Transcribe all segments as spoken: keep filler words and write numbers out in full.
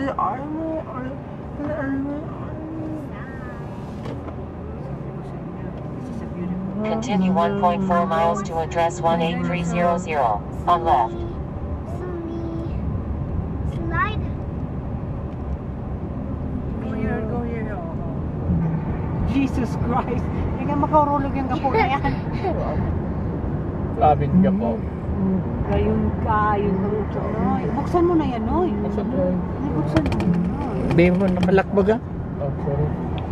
Continue one point four miles to address one eight three zero zero on left. Slide. Go here, go here. Jesus Christ. Hindi ka makaurulog yung gapo na yan. Grabe yung gapo. Gayun ka, yun ka rin. Noy, buksan mo na yan, Noy. Buksan mo. Ay, buksan mo. Noy. Babe mo, nakalakbag ah. Oh, sorry.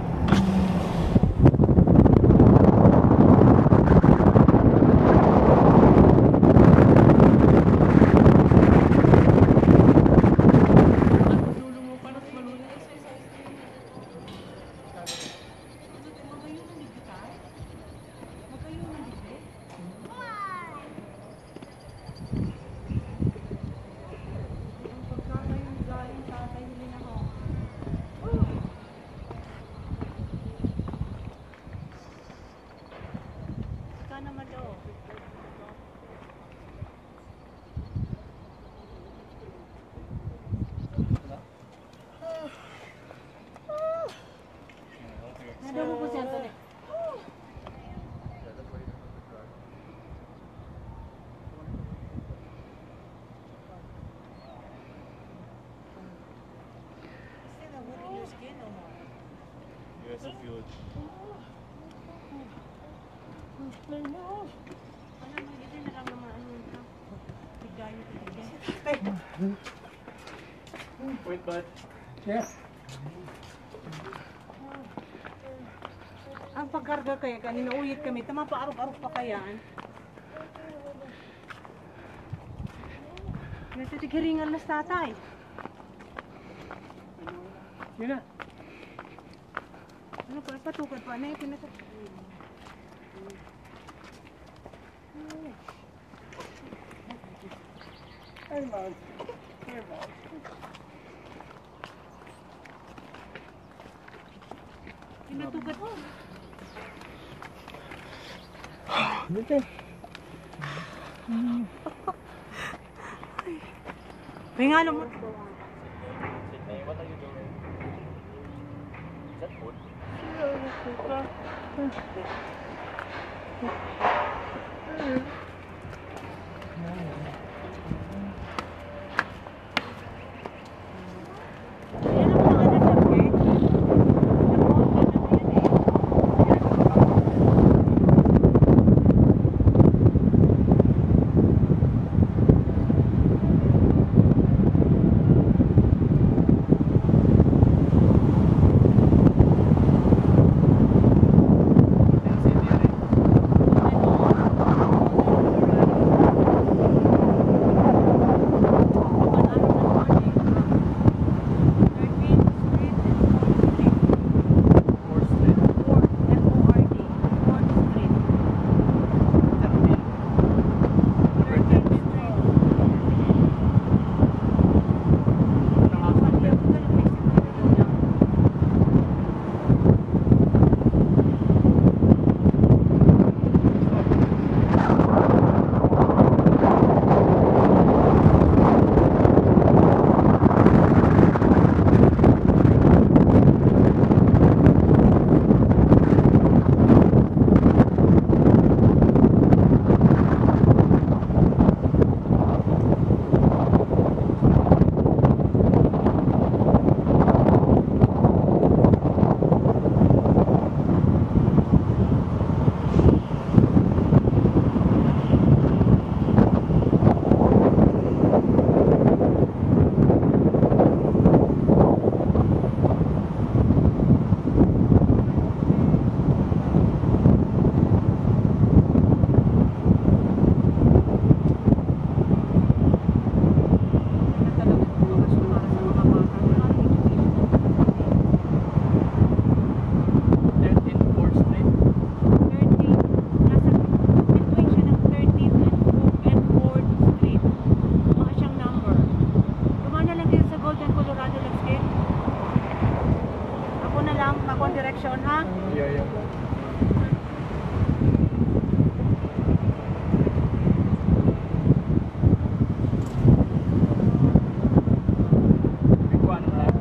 Yes, it's huge. Wait, bud. Yeah. Ang pagkarga kaya, kanina uyit kami, tama pa arok-arok pa kayaan. Natitigiringan na sa tatay. Yun na. Ano pa, patukad pa, ano yung pinatukad? Ay, man. Ay, man. Pinatugat mo. Dito. May nga naman. Sydney, what are you doing? Is that food? Direction, ha? Yeah, yeah. Big one, uh,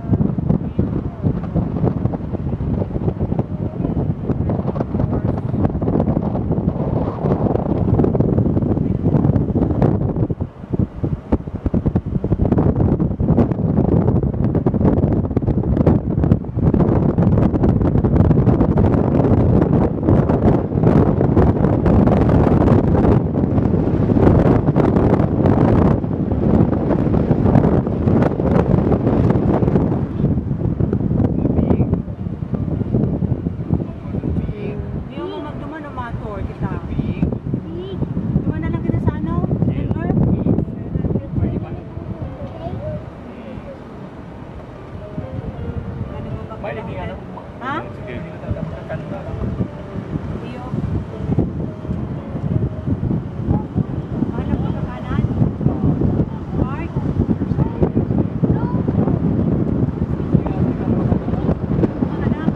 ini kan. Ha? Sige, tekan. Iyo. Ano po sa kanan? Park? Anak?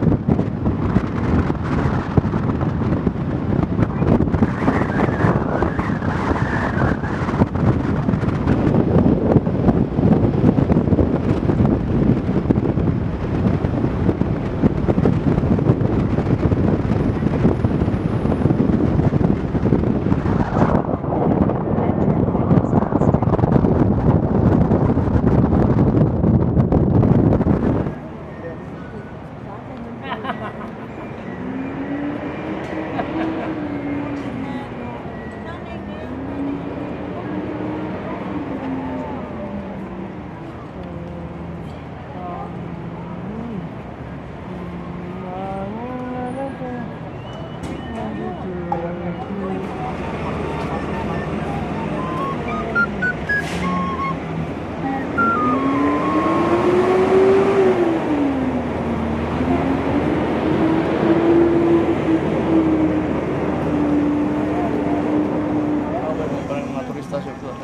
Parang mga turista siya ito.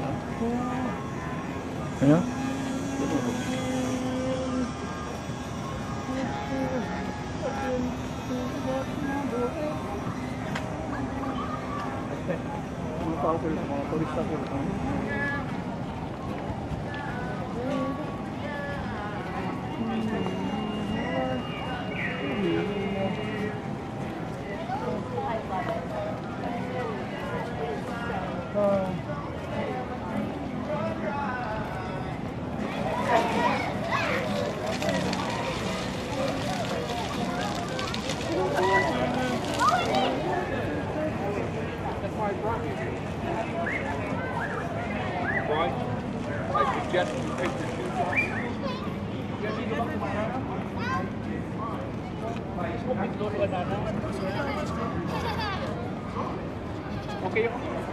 Ano? Mga turista siya ito. Right? I suggest you take your shoes off. Okay.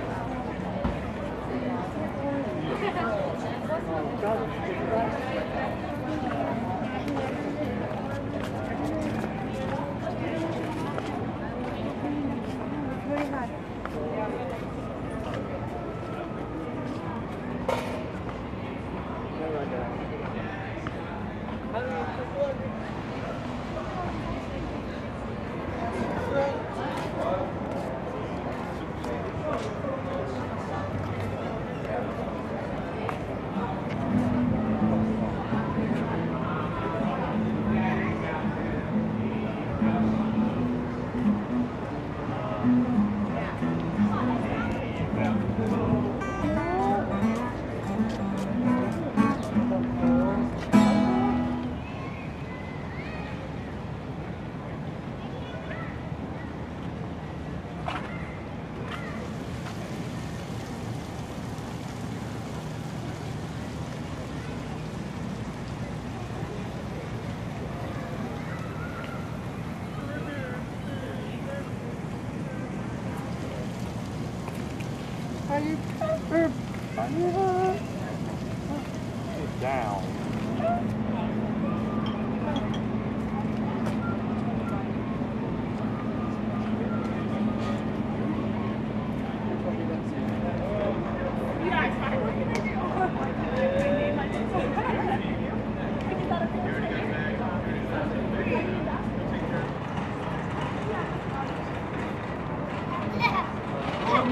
Sit down.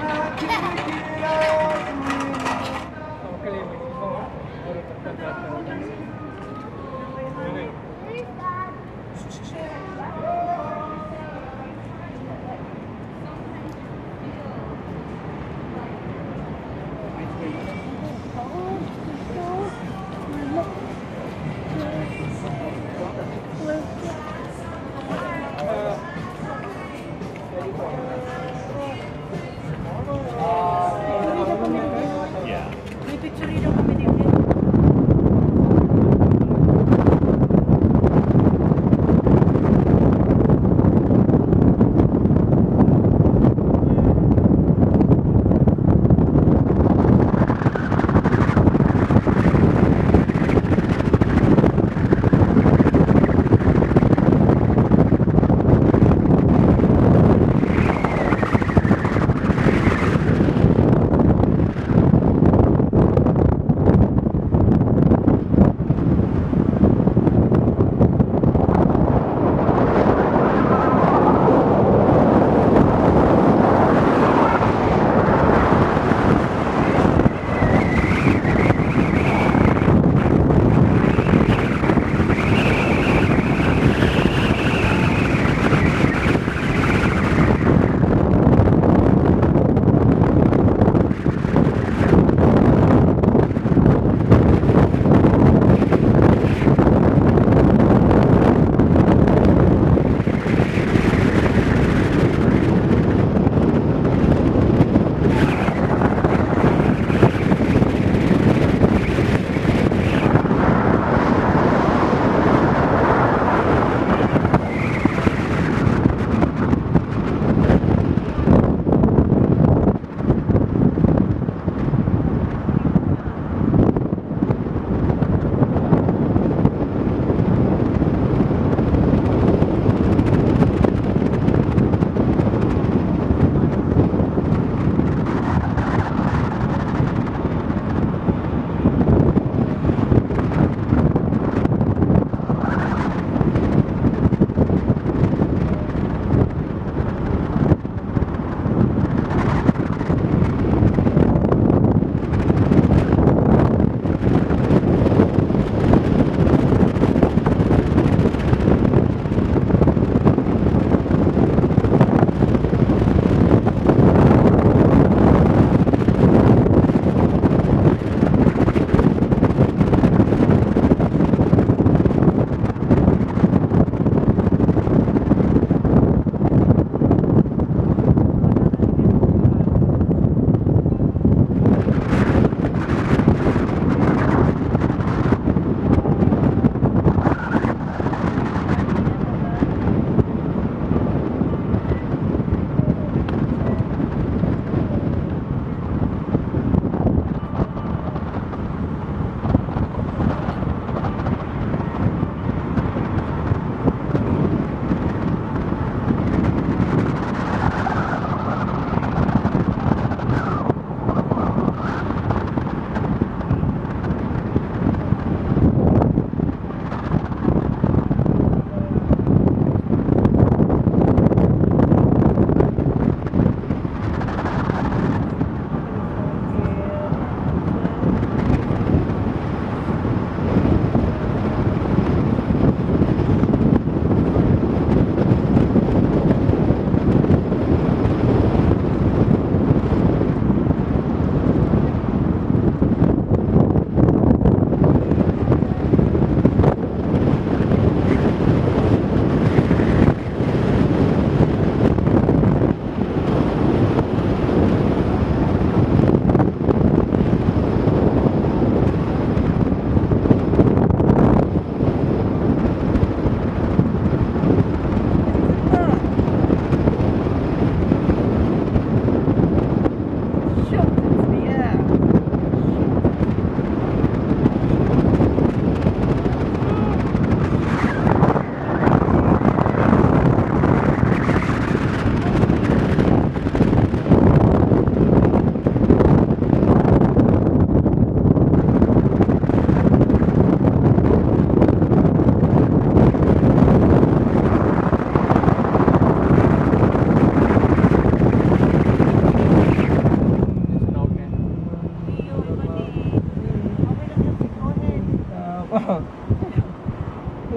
Okay,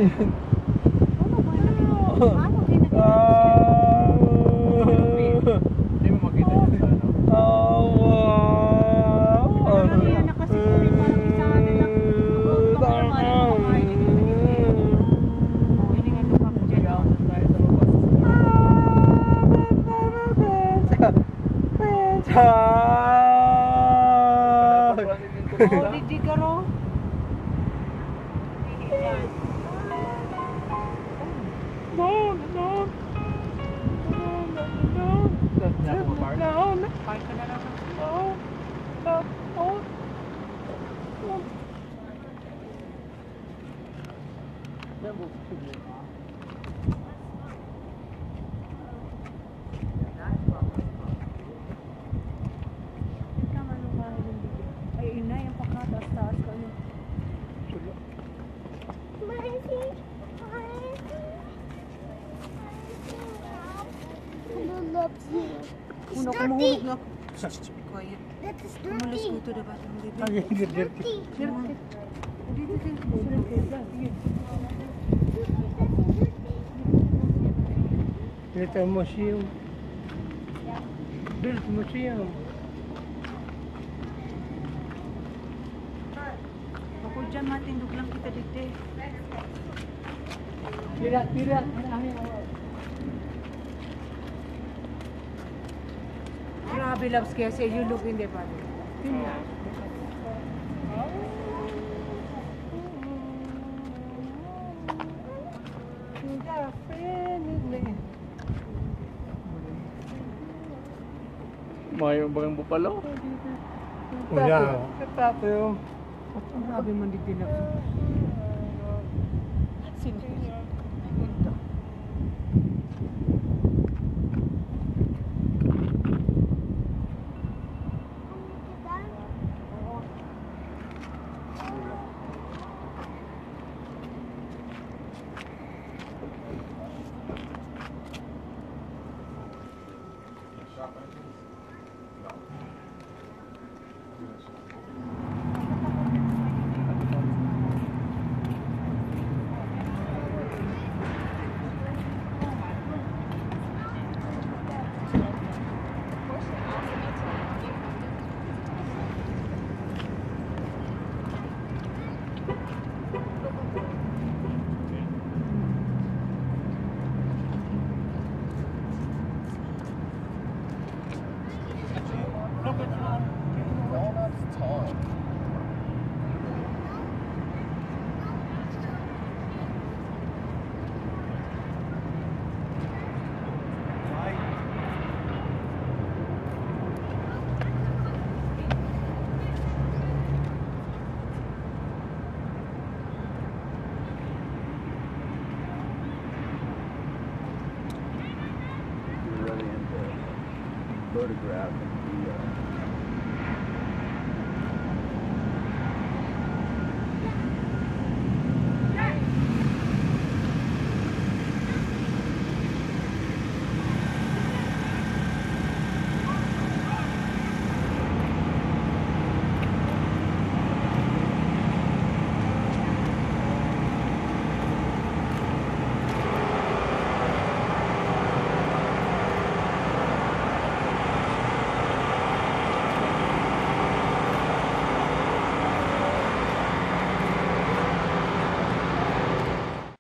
Paano kayo nag- Ah. Hindi mo makita yun sa ano. Oh, wow. Ano yun, nakasikurin, parang isa na lang. Ang baka naman, kumakain na kita dito. Oh, hindi nga lupa ko dyan. Kaya tayo sa labas. Oh, di garo. Yan. Park ka na lang. Tama nung bahay ng bibig. Ay, ina, yung pakataas-taas ka niya. Una ko mahulog na. Quiet. That is Kumulos dirty. ko to the bottom of the Ay, bed. hindi dirty. Dirty. Dito, dito, dito. Ito ang museum. Dirt museum. Ako dyan, matindog lang kita dito. Tira, tira. Grabe, loves, kaya say you look in the bottom. Mayo ba yung bupalo? Wala. Katato yung. Ang grabe man dito na. Sino? Ito. Really into photograph and video.